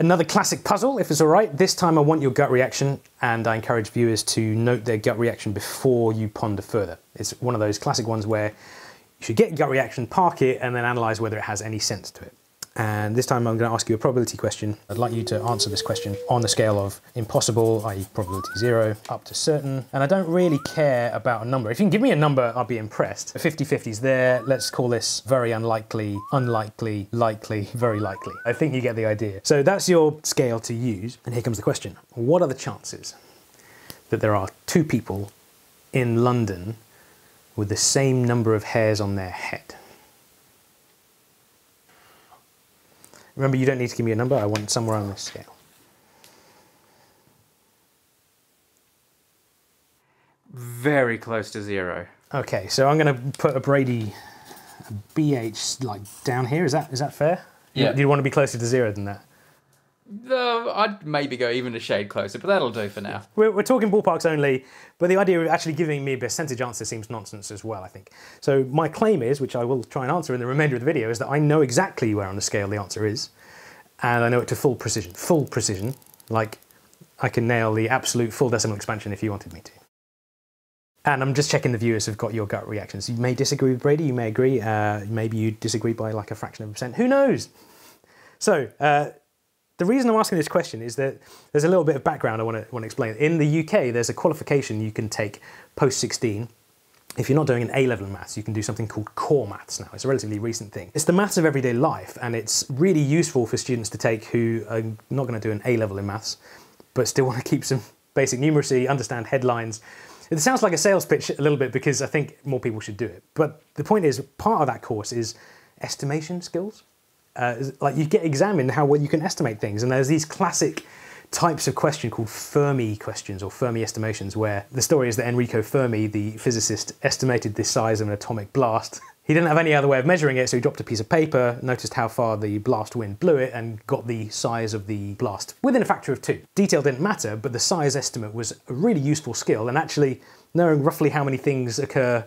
Another classic puzzle, if it's all right. This time I want your gut reaction, and I encourage viewers to note their gut reaction before you ponder further. It's one of those classic ones where you should get your gut reaction, park it, and then analyze whether it has any sense to it. And this time I'm going to ask you a probability question. I'd like you to answer this question on the scale of impossible, i.e. probability 0, up to certain. And I don't really care about a number. If you can give me a number, I'll be impressed. 50-50 is there. Let's call this very unlikely, unlikely, likely, very likely. I think you get the idea. So that's your scale to use. And here comes the question. What are the chances that there are two people in London with the same number of hairs on their head? Remember, you don't need to give me a number, I want somewhere on this scale. Very close to 0. Okay, so I'm going to put a Brady BH like down here. Is that fair? Yeah. Do you want to be closer to 0 than that? I'd maybe go even a shade closer, but that'll do for now. We're talking ballparks only, but the idea of actually giving me a percentage answer seems nonsense as well, I think. So my claim is, which I will try and answer in the remainder of the video, is that I know exactly where on the scale the answer is, and I know it to full precision. Full precision, like I can nail the absolute full decimal expansion if you wanted me to. And I'm just checking the viewers have got your gut reactions. You may disagree with Brady, you may agree, maybe you disagree by like a fraction of a percent, who knows? So, the reason I'm asking this question is that there's a little bit of background I want to explain. In the UK, there's a qualification you can take post-16. If you're not doing an A-level in maths, you can do something called core maths now. It's a relatively recent thing. It's the maths of everyday life, and it's really useful for students to take who are not going to do an A-level in maths, but still want to keep some basic numeracy, understand headlines. It sounds like a sales pitch a little bit because I think more people should do it. But the point is, part of that course is estimation skills. Like you get examined how well you can estimate things, and there's these classic types of question called Fermi questions or Fermi estimations, where the story is that Enrico Fermi, the physicist, estimated the size of an atomic blast. He didn't have any other way of measuring it, so he dropped a piece of paper, noticed how far the blast wind blew it, and got the size of the blast within a factor of 2. Detail didn't matter, but the size estimate was a really useful skill, and actually knowing roughly how many things occur,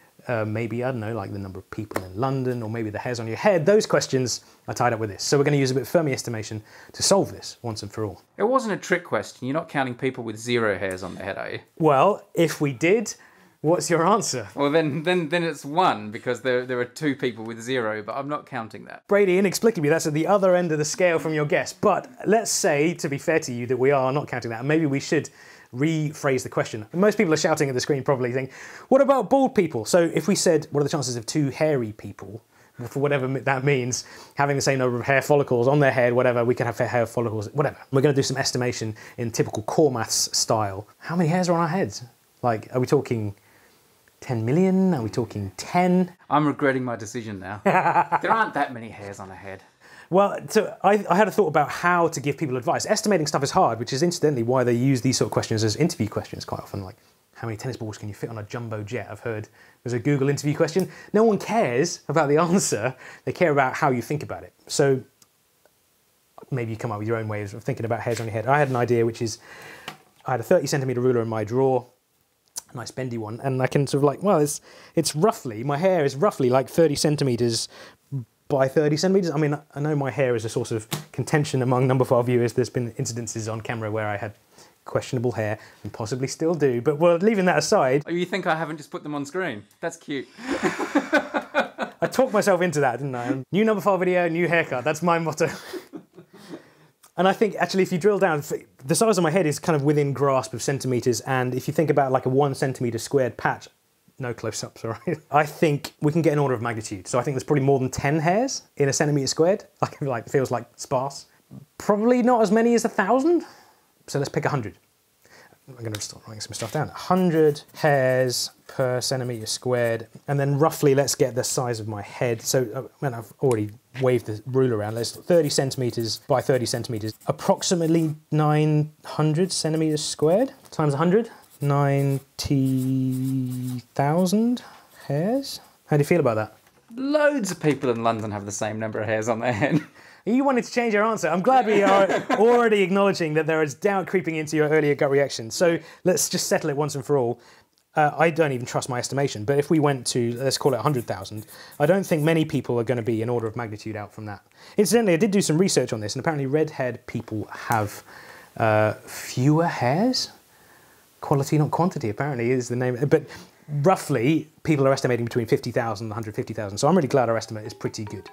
maybe, I don't know, like the number of people in London, or maybe the hairs on your head, those questions are tied up with this. So we're going to use a bit of Fermi estimation to solve this once and for all. It wasn't a trick question. You're not counting people with 0 hairs on their head, are you? Well, if we did, what's your answer? Well, then it's 1, because there are 2 people with 0, but I'm not counting that. Brady, inexplicably, that's at the other end of the scale from your guess. But let's say, to be fair to you, that we are not counting that, and maybe we should rephrase the question. Most people are shouting at the screen probably saying, what about bald people? So if we said, what are the chances of 2 hairy people, for whatever that means, having the same number of hair follicles on their head, whatever, we could have hair follicles, whatever. We're going to do some estimation in typical core maths style. How many hairs are on our heads? Like, are we talking 10 million? Are we talking 10? I'm regretting my decision now. There aren't that many hairs on a head. Well, so I had a thought about how to give people advice. Estimating stuff is hard, which is incidentally why they use these sort of questions as interview questions quite often, like how many tennis balls can you fit on a jumbo jet? I've heard there's a Google interview question. No one cares about the answer. They care about how you think about it. So maybe you come up with your own ways of thinking about hairs on your head. I had an idea, which is I had a 30cm ruler in my drawer, a nice bendy one, and I can sort of like, well, it's roughly, my hair is roughly like 30 centimeters by 30 centimeters. I mean, I know my hair is a source of contention among Numberphile viewers. There's been incidences on camera where I had questionable hair, and possibly still do, but well, leaving that aside. Oh, you think I haven't just put them on screen? That's cute. I talked myself into that, didn't I? New Numberphile video, new haircut, that's my motto. And I think actually if you drill down, the size of my head is kind of within grasp of centimeters, and if you think about like a 1 centimeter squared patch, no close-ups, all right? I think we can get an order of magnitude. So I think there's probably more than 10 hairs in a centimetre squared. Like feels like sparse. Probably not as many as 1,000. So let's pick 100. I'm going to start writing some stuff down. 100 hairs per centimetre squared. And then roughly let's get the size of my head. So I've already waved the ruler around. Let's 30 centimetres by 30 centimetres. Approximately 900 centimetres squared times 100. 90,000 hairs. How do you feel about that? Loads of people in London have the same number of hairs on their head. You wanted to change your answer. I'm glad we are already acknowledging that there is doubt creeping into your earlier gut reaction. So let's just settle it once and for all. I don't even trust my estimation, but if we went to, let's call it 100,000, I don't think many people are going to be an order of magnitude out from that. Incidentally, I did do some research on this, and apparently red-haired people have fewer hairs. Quality, not quantity, apparently, is the name. But roughly, people are estimating between 50,000 and 150,000, so I'm really glad our estimate is pretty good.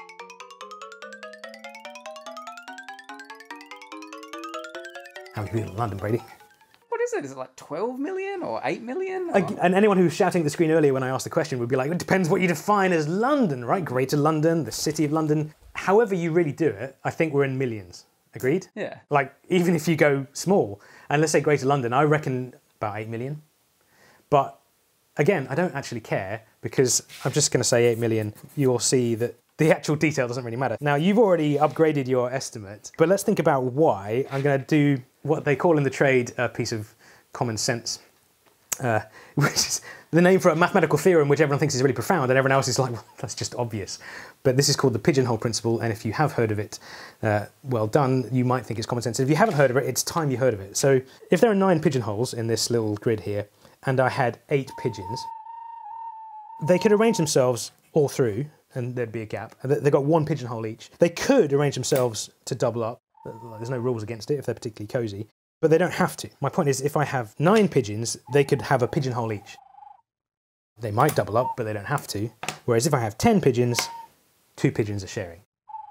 How many people in London, Brady? What is it? Is it like 12 million or 8 million? Or... And anyone who was shouting at the screen earlier when I asked the question would be like, it depends what you define as London, right? Greater London, the city of London. However you really do it, I think we're in millions. Agreed? Yeah. Like, even if you go small, and let's say Greater London, I reckon about 8 million. But again, I don't actually care, because I'm just going to say 8 million. You'll see that the actual detail doesn't really matter. Now, you've already upgraded your estimate, but let's think about why. I'm going to do what they call in the trade a piece of common sense, which is the name for a mathematical theorem which everyone thinks is really profound, and everyone else is like, well, that's just obvious. But this is called the pigeonhole principle, and if you have heard of it, well done, you might think it's common sense. If you haven't heard of it, it's time you heard of it. So if there are 9 pigeonholes in this little grid here, and I had 8 pigeons, they could arrange themselves all through, and there'd be a gap. They've got 1 pigeonhole each. They could arrange themselves to double up. There's no rules against it if they're particularly cosy, but they don't have to. My point is, if I have 9 pigeons, they could have a pigeonhole each. They might double up, but they don't have to. Whereas if I have 10 pigeons, 2 pigeons are sharing.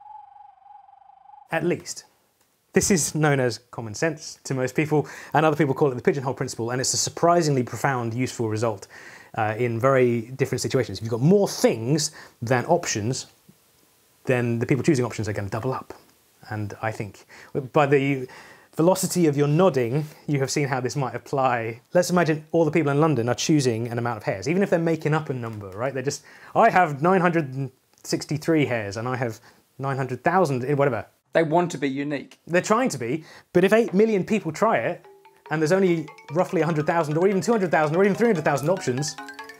At least. This is known as common sense to most people, and other people call it the pigeonhole principle, and it's a surprisingly profound, useful result in very different situations. If you've got more things than options, then the people choosing options are going to double up. And I think by the velocity of your nodding, you have seen how this might apply. Let's imagine all the people in London are choosing an amount of hairs, even if they're making up a number, right? They're just, I have 963 hairs and I have 900,000, whatever. They want to be unique. They're trying to be, but if 8 million people try it, and there's only roughly 100,000 or even 200,000 or even 300,000 options,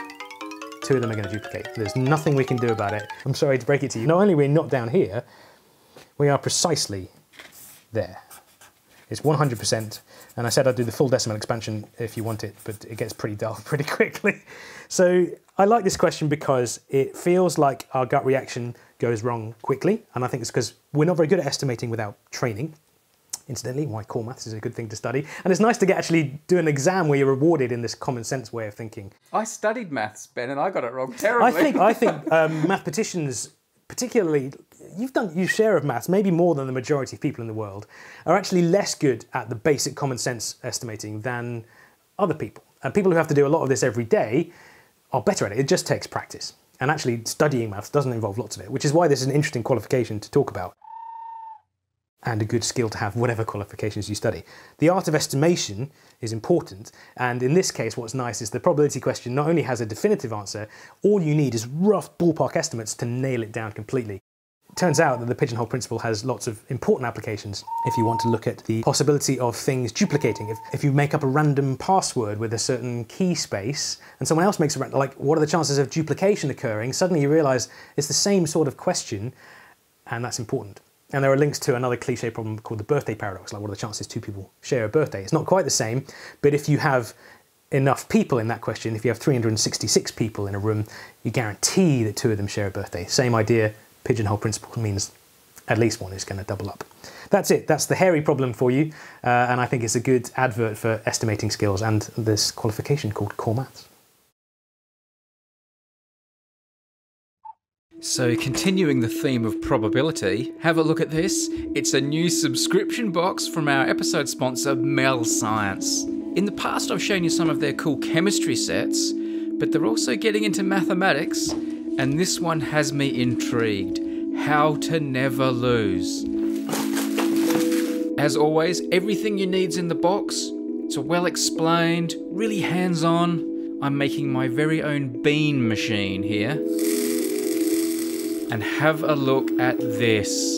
2 of them are going to duplicate. There's nothing we can do about it. I'm sorry to break it to you. Not only are we not down here, we are precisely there. It's 100%, and I said I'd do the full decimal expansion if you want it, but it gets pretty dull pretty quickly. So I like this question because it feels like our gut reaction goes wrong quickly, and I think it's because we're not very good at estimating without training. Incidentally, why core maths is a good thing to study, and it's nice to actually do an exam where you're rewarded in this common sense way of thinking. I studied maths, Ben, and I got it wrong terribly. I think mathematicians, particularly, you've done your share of maths, maybe more than the majority of people in the world, are actually less good at the basic common sense estimating than other people. And people who have to do a lot of this every day are better at it. It just takes practice. And actually studying maths doesn't involve lots of it, which is why this is an interesting qualification to talk about. And a good skill to have, whatever qualifications you study. The art of estimation is important, and in this case what's nice is the probability question not only has a definitive answer, all you need is rough ballpark estimates to nail it down completely. It turns out that the pigeonhole principle has lots of important applications if you want to look at the possibility of things duplicating. If you make up a random password with a certain key space and someone else makes a random, like what are the chances of duplication occurring, suddenly you realise it's the same sort of question, and that's important. And there are links to another cliche problem called the birthday paradox, like what are the chances 2 people share a birthday? It's not quite the same, but if you have enough people in that question, if you have 366 people in a room, you guarantee that 2 of them share a birthday. Same idea, pigeonhole principle means at least one is going to double up. That's it, that's the hairy problem for you, and I think it's a good advert for estimating skills and this qualification called core maths. So continuing the theme of probability, have a look at this. It's a new subscription box from our episode sponsor, Mel Science. In the past I've shown you some of their cool chemistry sets, but they're also getting into mathematics, and this one has me intrigued. How to never lose. As always, everything you need's in the box. It's well explained, really hands-on. I'm making my very own bean machine here. And have a look at this.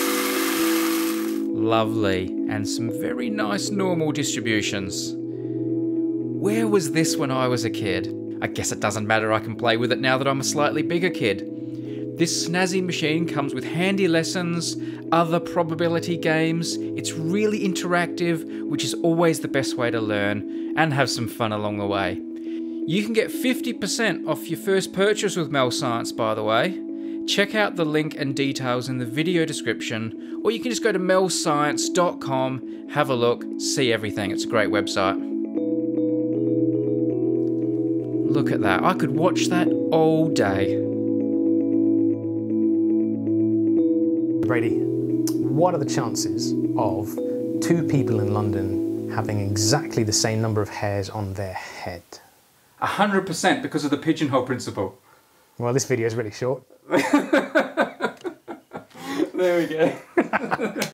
Lovely, and some very nice normal distributions. Where was this when I was a kid? I guess it doesn't matter, I can play with it now that I'm a slightly bigger kid. This snazzy machine comes with handy lessons, other probability games. It's really interactive, which is always the best way to learn and have some fun along the way. You can get 50% off your first purchase with Mel Science, by the way. Check out the link and details in the video description, or you can just go to melscience.com, have a look, see everything. It's a great website. Look at that. I could watch that all day. Brady, what are the chances of two people in London having exactly the same number of hairs on their head? 100% because of the pigeonhole principle. Well, this video is really short. There we go.